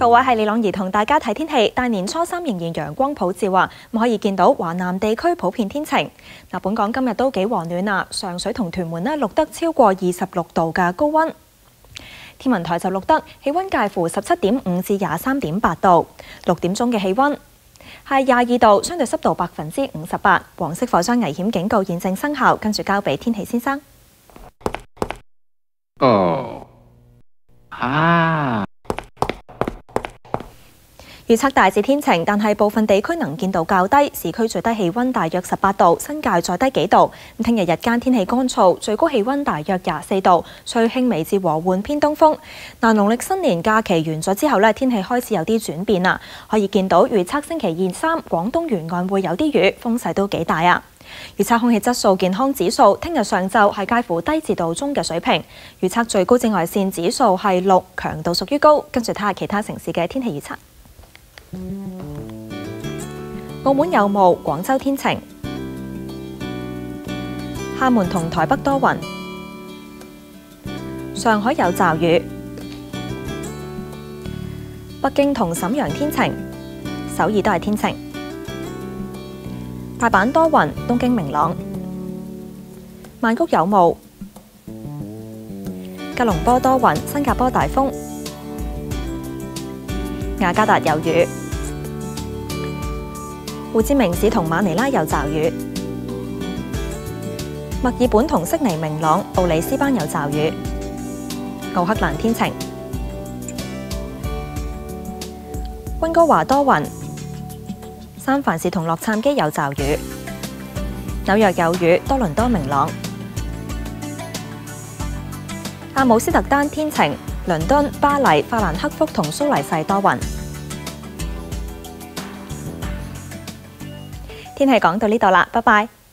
各位，係李朗儀同大家睇天氣。大年初三仍然陽光普照啊，可以見到華南地區普遍天晴。本港今日都幾和暖啊，上水同屯門錄得超過26度嘅高溫。天文台就錄得氣溫介乎17.5至23.8度。6點鐘嘅氣溫係22度，相對濕度58%。黃色火災危險警告現正生效。跟住交俾天氣先生。預測大致天晴，但係部分地區能見度較低。市區最低氣溫大約18度，新界再低幾度。聽日日間天氣乾燥，最高氣溫大約24度，吹輕微至和緩偏東風。農曆新年假期完咗之後天氣開始有啲轉變啦。可以見到預測星期2、3廣東沿岸會有啲雨，風勢都幾大啊。預測空氣質素健康指數，聽日上晝係介乎低至到中嘅水平。預測最高紫外線指數係6，強度屬於高。跟住睇下其他城市嘅天氣預測。澳門有霧，廣州天晴。廈門同台北多雲。上海有驟雨。北京同瀋陽天晴。首爾都係天晴。大阪多雲，東京明朗。曼谷有霧。吉隆坡多雲，新加坡大風。雅加達有雨。胡志明市同馬尼拉有驟雨。墨爾本同悉尼明朗，奧里斯班有驟雨。奧克蘭天晴。溫哥華多雲。三藩市同洛杉磯有驟雨。紐約有雨，多倫多明朗。阿姆斯特丹天晴。倫敦、巴黎、法蘭克福同蘇黎世多雲。天氣講到呢度啦，拜拜。